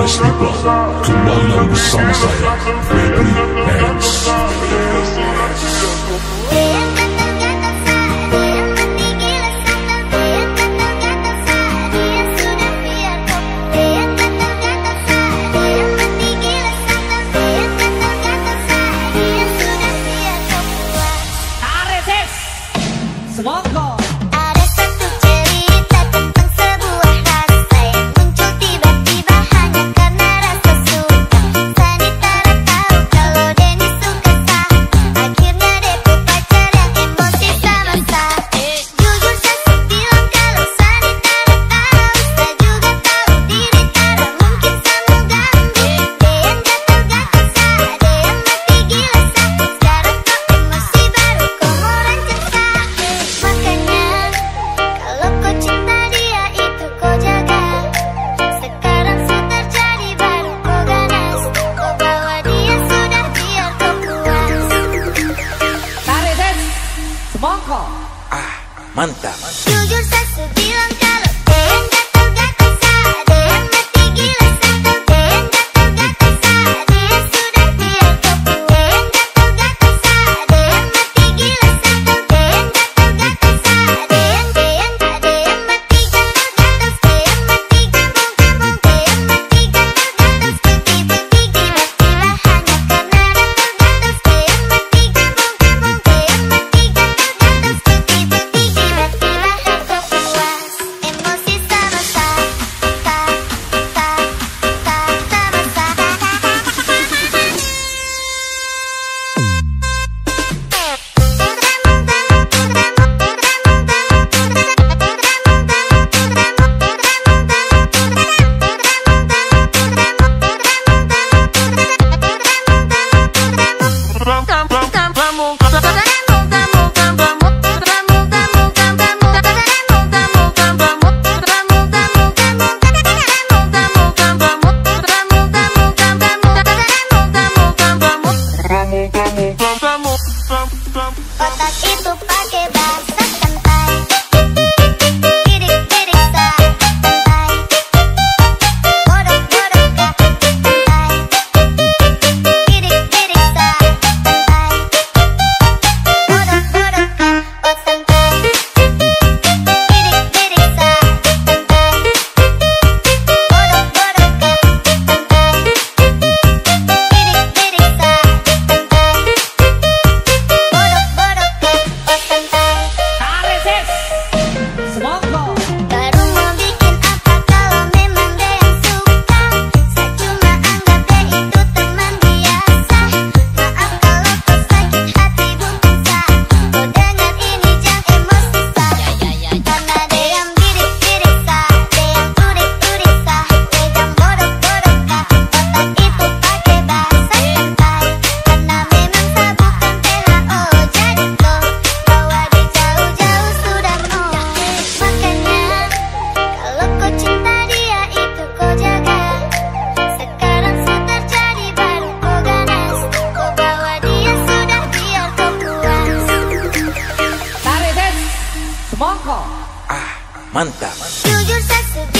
nice people, kembali bersama saya, Baby Hands. Semongko. Ada satu cerita tentang sebuah rasa yang muncul tiba-tiba hanya karena rasa suka. Sani tak tahu kalau Denny suka sah. Akhirnya Deku pacar yang emosi sama sah. Jujur saya bilang kalau Sani tak tahu. Saya juga tahu diri Tara mungkin sama ganggu. Dia yang gatal-gatal sah, ada yang mati gila sah. Sekarang kau emosi baru kau mau rancang sah. Makanya kalau kau cinta dia itu kau jaga. Sekarang sudah jadi baru kau ganas. Kau bawa dia sudah biar kau puas. Tarik Des. Semongko. Mantap. Jujur saya bilang kalau dia yang gatal-gatal sah, ada yang mati gila sah. Dia yang gatal-gatal sah, dia sudah biar kau puas. Dia yang gatal-gatal sah, ada yang mati gila sah. Dia yang gatal-gatal sah, ada yang mati gatal-gatal. Dia yang mati gambung-gambung. Dia yang mati gatal-gatal. Bukti-bukti tiba-tiba hanya karena gatal-gatal. Dia yang mati gambung-gambung. Dia yang mati gatal-gatal. Bukti-bukti tiba-tiba kau puas. Emosi sama sah, sah, sah, sah, sama sah. Otak itu pakai bahasa santai. Bidik-bidik sah, santai. Bodoh-bodoh kah, santai. Bidik-bidik sah, santai. Bodoh-bodoh kah, oh santai. Bidik-bidik sah, santai. Bodoh-bodoh kah, santai. Bidik-bidik sah, santai. Bodoh-bodoh kah, oh santai. Tarik Des. Semongko. Baru mau bikin apa kalau memang dia yang suka. Saya cuma anggap dia itu teman biasa. Maaf kalau kau sakit hati bukan sah. Kau dengar ini jangan emosi sah. Karena dia yang bidik-bidik sah, dia yang udik-udik sah. Dia yang bodoh-bodoh kah, otak itu pakai bahasa santai. Karena memang sah bukan THO, jadi kau bawa dia jauh-jauh sudah mau. Makanya kalau kau cinta dia itu kau jaga. Sekarang sudah jadi baru kau ganas. Kau bawa dia sudah biar kau puas. Tarik Des. Semongko. Mantap. Jujur saya